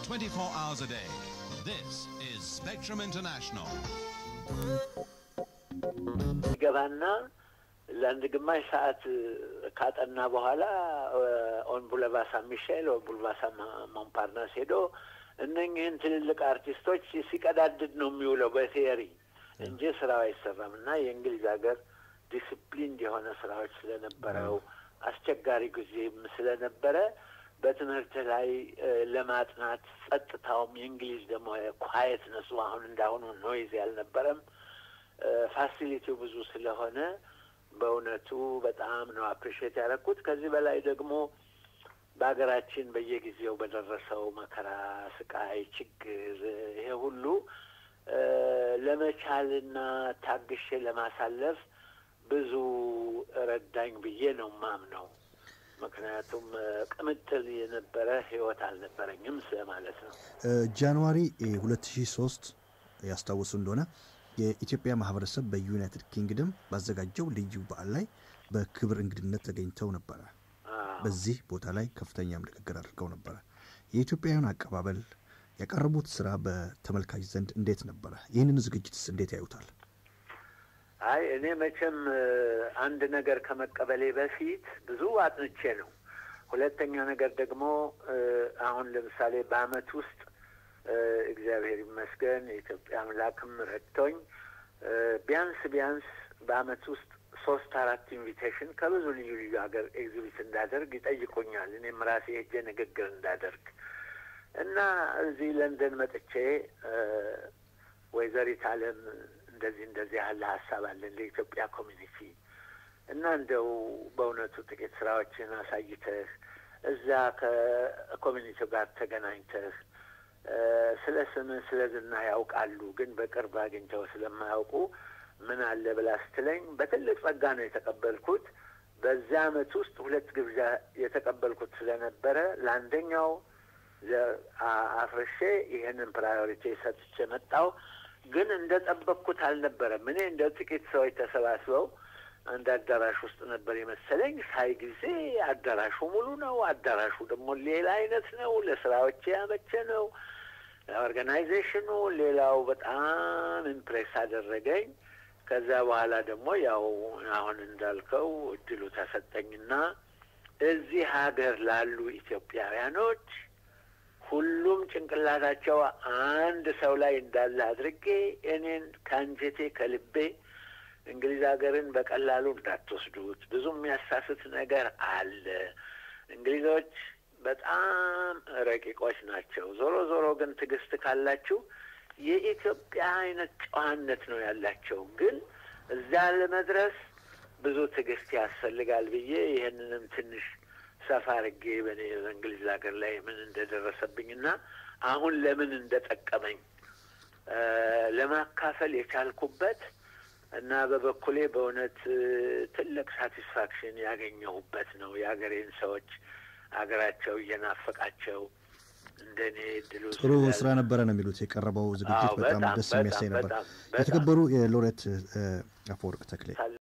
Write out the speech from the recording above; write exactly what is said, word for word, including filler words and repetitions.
twenty-four hours a day. This is Spectrum International. ገባና ለአንድ ግማሽ ሰዓት ካጠና በኋላ ኦን ቡለባሳ ሚሼል ኦን ቡለባሳ ሞንፓርናስ ሄዶ እነኚህን ትልልቅ አርቲስቶች ሲቀዳድድ ነው የሚውለው በቲዮሪ እንጂ ስራው አይሰራምና የእንግሊዝ ሀገር ዲሲፕሊን የሆነ ስራዎች ስለነበረው አስቸጋሪ ጊዜም ስለነበረ በትምህርት ላይ ለማጥናት ጸጥታውም የእንግሊዝ ደግሞ ኳየትነሱ አሁን እንዳሁኑ ኖይዝ ያልነበረም ፋሲሊቲው ብዙ ስለሆነ በእውነቱ በጣም ነው አፕሪሺየት ያደረኩት። ከዚህ በላይ ደግሞ በአገራችን በየጊዜው በደረሰው መከራ፣ ስቃይ፣ ችግር ይሄ ሁሉ ለመቻልና ታግሼ ለማሳለፍ ብዙ ረዳኝ ብዬ ነው ማምነው። ምክንያቱም ቅምጥል የነበረ ህይወት አልነበረኝም ስለማለት ነው። ጃንዋሪ ሁለት ሺህ ሶስት ያስታውሱ እንደሆነ የኢትዮጵያ ማህበረሰብ በዩናይትድ ኪንግደም ባዘጋጀው ልዩ በዓል ላይ በክብር እንግድነት ተገኝተው ነበር። በዚህ ቦታ ላይ ከፍተኛ ንግግር አድርገው ነበር። የኢትዮጵያውያን አቀባበል ያቀረቡት ስራ በተመልካች ዘንድ እንዴት ነበር? ይህንን ዝግጅትስ እንዴት ያዩታል? አይ እኔ መቼም አንድ ነገር ከመቀበሌ በፊት ብዙ አጥንቼ ነው። ሁለተኛ ነገር ደግሞ አሁን ለምሳሌ በአመት ውስጥ እግዚአብሔር ይመስገን የኢትዮጵያ አምላክም ረድቶኝ ቢያንስ ቢያንስ በአመት ውስጥ ሶስት አራት ኢንቪቴሽን ከብዙ ልዩ ልዩ ሀገር ኤግዚቢት እንዳደርግ ይጠይቁኛል። እኔም ራሴ ሄጄ ንግግር እንዳደርግ እና እዚህ ለንደን መጥቼ ወይዘሪት ዓለም እንደዚህ እንደዚህ ያለ ሀሳብ አለን ለኢትዮጵያ ኮሚኒቲ እና እንደው በእውነቱ ጥቂት ስራዎችን አሳይተህ እዛ ከኮሚኒቲው ጋር ተገናኝተህ ስለ ስምህ ስለ ዝና ያውቃሉ ግን በቅርብ አግኝተው ስለማያውቁ ምን አለ ብላ ስትለኝ በትልቅ ጸጋ ነው የተቀበልኩት። በዛ አመት ውስጥ ሁለት ግብዣ የተቀበልኩት ስለነበረ ለአንደኛው አፍርሼ ይሄንን ፕራዮሪቲ ሰጥቼ መጣው። ግን እንደጠበቅኩት አልነበረም። እኔ እንደ ጥቂት ሰዎች ተሰባስበው አንድ አዳራሽ ውስጥ ነበር የመሰለኝ። ሳይ ጊዜ አዳራሹ ሙሉ ነው። አዳራሹ ደግሞ ሌላ አይነት ነው። ለስራዎች ያመቸ ነው። ኦርጋናይዜሽኑ ሌላው በጣም ኢምፕሬስ አደረገኝ። ከዛ በኋላ ደግሞ ያው አሁን እንዳልከው እድሉ ተሰጠኝና እዚህ ሀገር ላሉ ኢትዮጵያውያኖች ሁሉም ጭንቅላታቸው አንድ ሰው ላይ እንዳለ አድርጌ እኔን ካንጀቴ ከልቤ እንግሊዝ ሀገርን በቀላሉ እንዳትወስዱት፣ ብዙ የሚያሳስት ነገር አለ። እንግሊዞች በጣም ረቂቆች ናቸው። ዞሮ ዞሮ ግን ትዕግስት ካላችሁ የኢትዮጵያ አይነት ጨዋነት ነው ያላቸው። ግን እዛ ለመድረስ ብዙ ትዕግስት ያስፈልጋል ብዬ ይሄንንም ትንሽ ሰፋ አድርጌ በእኔ በእንግሊዝ ሀገር ላይ ምን እንደደረሰብኝና አሁን ለምን እንደጠቀመኝ ለማካፈል የቻልኩበት እና በበኩሌ በእውነት ትልቅ ሳቲስፋክሽን ያገኘሁበት ነው። የሀገሬን ሰዎች አገራቸው እየናፈቃቸው እንደኔ ድሉ ጥሩ ስራ ነበር ነው የሚሉት። የቀረበው ዝግጅት በጣም ደስ የሚያሰኝ ነበር። የተከበሩ የሎሬት አፈወርቅ ተክሌ